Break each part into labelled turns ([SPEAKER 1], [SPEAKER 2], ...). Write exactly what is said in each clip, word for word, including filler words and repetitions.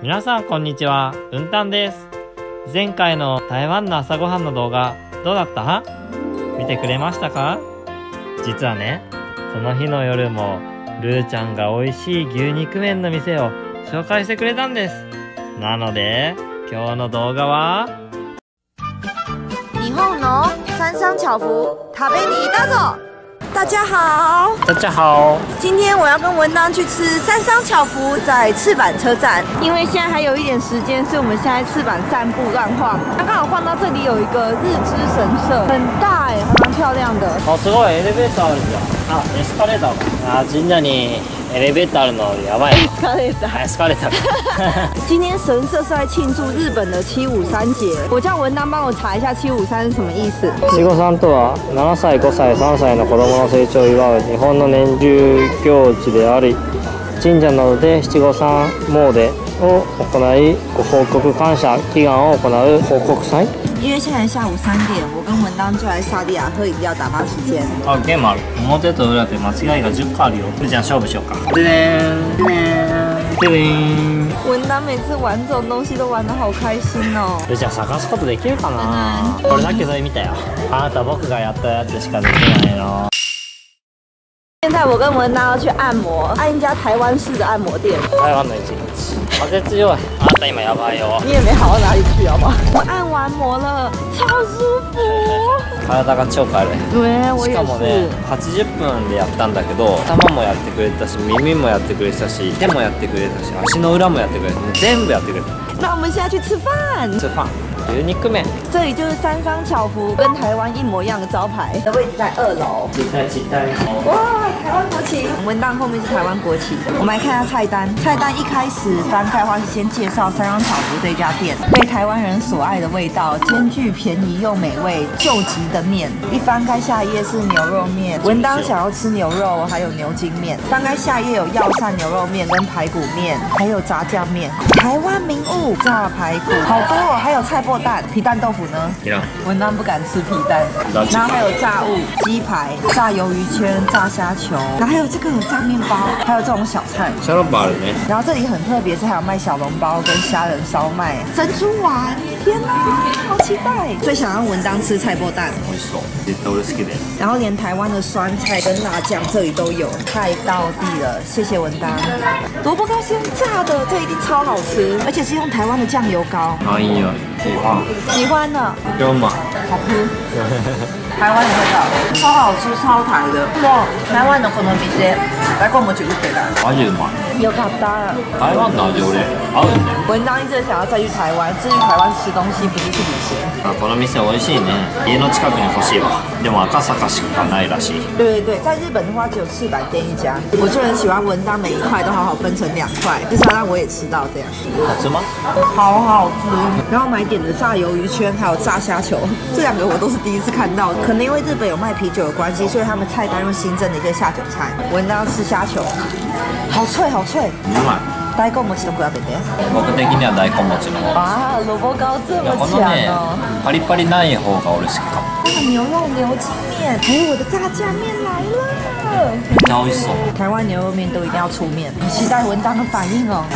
[SPEAKER 1] 皆さんこんにちは、うんたんです。前回の台湾の朝ごはんの動画どうだった？見てくれましたか？実はね、その日の夜もルーちゃんが美味しい牛肉麺の店を紹介してくれたんです。なので今日の動画は
[SPEAKER 2] 日本の三商巧福食べに大走。大家好，
[SPEAKER 1] 大家好，
[SPEAKER 2] 今天我要跟文当去吃三商巧福，在赤坂车站。因为现在还有一点时间，所以我们现在赤坂散步乱晃。刚刚好晃到这里有一个日之神社，很大哎，还蛮漂亮的。
[SPEAKER 1] 哦，すごいエレベーターあるじゃん。あ、エスカレーターか。あ、神社にエレベーターあるのやばい。
[SPEAKER 2] エスカレーター。
[SPEAKER 1] エスカレーター。
[SPEAKER 2] 今天神社是在庆祝日本的七五三节。我叫文当帮我查一下七五三是什么意思。
[SPEAKER 1] 七五三とはななさい、ごさい、さんさいの子供の成長を祝う日本の年中行事であり、神社などで七五三詣を行い、ご報告感謝祈願を行う報告祭。
[SPEAKER 2] 因为现在下午三点，我跟文当就来萨莉亚喝饮料打发时间。
[SPEAKER 1] あ、ゲームある。表と裏で間違いがじゅっこあるよ。じゃあ勝負しようか。ででーん、ででーん、ででーん。
[SPEAKER 2] 文当每次玩这种东西都玩得好开心哦。
[SPEAKER 1] じゃあ探すことできるかな？これだけそれ見たよ。あなた僕がやったやつしかできないの。
[SPEAKER 2] 现在我跟文当要去按摩，按一家台湾式的按摩店。
[SPEAKER 1] 台湾の一日。風強い。あなた今やばいよ。
[SPEAKER 2] 你也没好到哪里去好吗？我按完摩了，超舒服。
[SPEAKER 1] 体が超軽い。
[SPEAKER 2] 对，我也是。
[SPEAKER 1] しかもね、はちじゅっぷんでやったんだけど、頭もやってくれたし、耳もやってくれたし、手もやってくれたし、足の裏もやってくれた。全部やってくれた。
[SPEAKER 2] 那我们现在去吃饭。
[SPEAKER 1] 吃饭。牛肉面。
[SPEAKER 2] 这里就是三商巧福，跟台湾一模一样的招牌，的位置在二楼。
[SPEAKER 1] 期待期待。
[SPEAKER 2] 哇，台湾国旗！文当后面是台湾国旗。我们来看一下菜单。菜单一开始翻开的话是先介绍三商巧福这家店，被台湾人所爱的味道，兼具便宜又美味，救急的面。一翻开下一页是牛肉面，文当想要吃牛肉，还有牛筋面。翻开下一页有药膳牛肉面跟排骨面，还有炸酱面。台湾名物炸排骨，好多哦，还有菜脯蛋、皮蛋豆腐呢。文当不敢吃皮蛋，然后还有炸物、鸡排、炸鱿鱼圈、炸虾球，然后还有这个炸面包，还有这种小菜。
[SPEAKER 1] 小笼包呢？然
[SPEAKER 2] 后这里很特别，是还有卖小笼包跟虾仁烧麦、珍珠丸。天哪，好期待！最想让文当吃菜脯蛋。然后连台湾的酸菜跟辣酱这里都有，太道地了，谢谢文当。萝卜糕是用炸的，这一定超好吃，而且是用台湾的酱油膏。
[SPEAKER 1] 可以啊，喜欢。
[SPEAKER 2] 喜欢呢？
[SPEAKER 1] 有吗？
[SPEAKER 2] 好吃。台湾的味道，超好吃，超台的。哇，台湾のこの店、大根餅売ってる。
[SPEAKER 1] マジうまい。
[SPEAKER 2] よかった。
[SPEAKER 1] 台湾の味俺合うね。
[SPEAKER 2] 文当一直想要再去台湾，至于台湾吃东西，不是去旅行。
[SPEAKER 1] あ、この店美味しいね。家の近くに欲しいわ。でも赤坂しかないらしい。
[SPEAKER 2] 对对对，在日本的话只有赤坂店一家。我就很喜欢文当每一块都好好分成两块，就是要让我也吃到这样。
[SPEAKER 1] 好吃吗？
[SPEAKER 2] 好好吃。然后买点的炸鱿鱼圈，还有炸虾球，这两个我都是第一次看到。可能因为日本有卖啤酒的关系，所以他们菜单又新增了一些下酒菜。文当吃虾球，好脆好脆。
[SPEAKER 1] うまい。
[SPEAKER 2] 大根餅と比べて。
[SPEAKER 1] 僕的には大根餅の方。
[SPEAKER 2] 啊，萝卜糕这么
[SPEAKER 1] このね、パリパリない方が俺好きかも。
[SPEAKER 2] 那个牛肉牛筋面，还有我的炸酱面来了。
[SPEAKER 1] めっちゃ美味しそう。
[SPEAKER 2] 台湾牛肉面都一定要出面，期待文当的反应哦。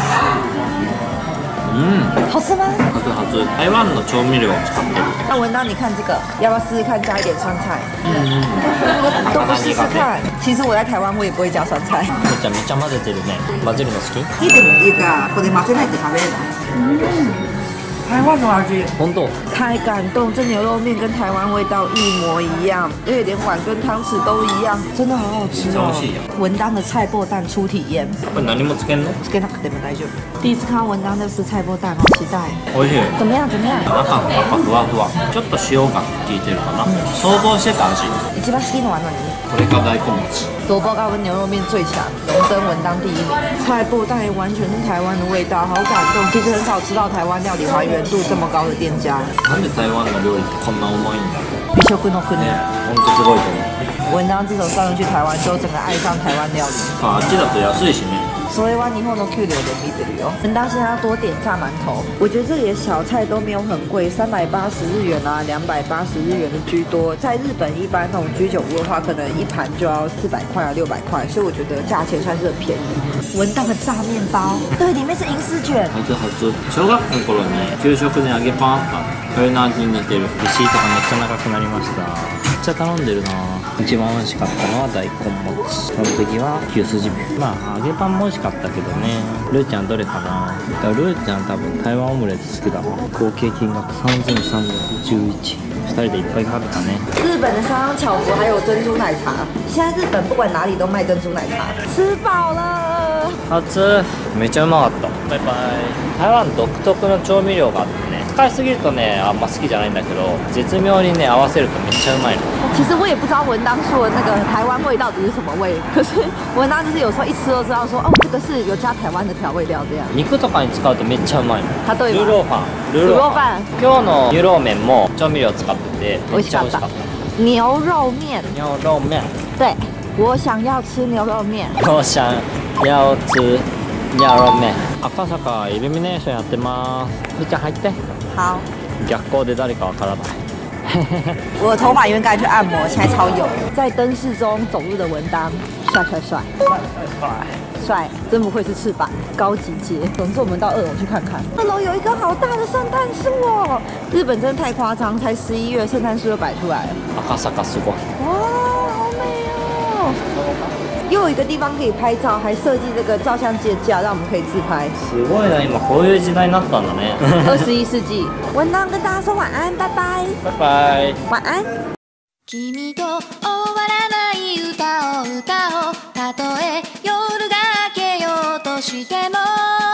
[SPEAKER 1] 嗯，
[SPEAKER 2] 好吃吗？
[SPEAKER 1] 好吃好吃。台湾の調味料を使ってる。
[SPEAKER 2] 那文当，你看这个，要不要试试看加一点酸菜？嗯，都不试试看。其实我在台湾我也不会加酸菜。
[SPEAKER 1] めちゃめちゃ混ぜてるね。混ぜるの好き？
[SPEAKER 2] いいでもいいか、これ混ぜないと食べれない。嗯。台湾的味，
[SPEAKER 1] 本当
[SPEAKER 2] 太感动！这牛肉面跟台湾味道一模一样，因为连碗跟汤匙都一样，真的好好吃哦。文当的菜脯蛋初体验。
[SPEAKER 1] これ何もつけんの？
[SPEAKER 2] つけなくても大丈夫。第一次看到文当在吃菜脯蛋，好期待。
[SPEAKER 1] 美味しい。
[SPEAKER 2] 怎么样？怎么样？
[SPEAKER 1] 中がやっぱふわふわ。ちょっと塩が効いてるかな。想像してた味。
[SPEAKER 2] 一番好きなのは何？
[SPEAKER 1] これが大根餅。
[SPEAKER 2] 萝卜糕跟牛肉面最强，荣登文当第一名。菜脯蛋也完全是台湾的味道，好感动。其实很少吃到台湾料理还原度这么高的店家。
[SPEAKER 1] なんで台湾の料理ってこんなうまいんだろう。
[SPEAKER 2] 美食の国。
[SPEAKER 1] 本当すごいと思う。
[SPEAKER 2] 文当自从上次去台湾之后，整个爱上台湾料理。
[SPEAKER 1] あっちだと安いしね。
[SPEAKER 2] 是所以湾以后の給料で見てるよ。文当现在要多点炸馒头，我觉得这里的小菜都没有很贵，三百八十日元啊，两百八十日元的居多。在日本一般那种居酒屋的话，可能一盘就要四百块啊，六百块，所以我觉得价钱算是很便宜。文当的炸面包，对，里面是银丝卷。
[SPEAKER 3] 初初小学校の頃に給食で揚げパンあった。それの味に似てる。
[SPEAKER 1] レシートがめっちゃ長くなりました。
[SPEAKER 3] めっちゃ頼んでるな。一番美味しかったのは大根餅。その次は牛すじ麺。
[SPEAKER 1] まあ揚げパンも美味しかったけどね。ルーちゃんどれかな。
[SPEAKER 3] ルーちゃん多分台湾オムレツ好きだわ。合計金額三千三百十一。
[SPEAKER 1] 二人でいっぱい食べたね。
[SPEAKER 2] 日本的沙朗巧福还有珍珠奶茶，现在日本不管哪里都卖珍珠奶茶。吃饱了。
[SPEAKER 1] 初。
[SPEAKER 3] めっちゃうまかった。
[SPEAKER 1] バイバイ。台湾独特の調味料があってね。使いすぎるとねあんま好きじゃないんだけど、絶妙にね合わせるとめっちゃうまいの。
[SPEAKER 2] 其实我也不知道文当说的那个台湾味到底是什么味，可是文当就是有时候一吃都知道说哦，这个是有加台湾的调味料这样。
[SPEAKER 1] 肉とかに使うとめっちゃうまいの。
[SPEAKER 2] 例えば
[SPEAKER 1] ルーローファン。
[SPEAKER 2] ルーローファン。
[SPEAKER 1] 今日の牛肉麺も調味料使っててめっちゃ美味しかった。
[SPEAKER 2] 牛肉面。
[SPEAKER 1] 牛肉面。
[SPEAKER 2] 对，我想要吃牛肉面。
[SPEAKER 1] 我想要吃牛肉面。赤坂イルミネーションやってます。みーちゃん入って。
[SPEAKER 2] 好。
[SPEAKER 1] 逆光で誰かわからない。
[SPEAKER 2] 我的头发因为刚才去按摩，现在超油。在灯饰中走路的文当，帅帅帅，帅帅，真不愧是翅膀，高级街。总之，我们到二楼去看看。二楼有一棵好大的圣诞树哦！日本真的太夸张，才十一月，圣诞树就摆出来了。
[SPEAKER 1] 赤坂すごい。
[SPEAKER 2] 哇，好美哦！又有一个地方可以拍照，还设计这个照相机的架，让我们可以自拍。
[SPEAKER 1] すごいな、今こういう時代になったんだね。
[SPEAKER 2] 二十一世纪，文当跟大家说晚安，拜拜，
[SPEAKER 1] 拜拜，
[SPEAKER 2] 晚安。
[SPEAKER 4] 君と終わらない歌を歌おう。たとえ夜が明けようとしても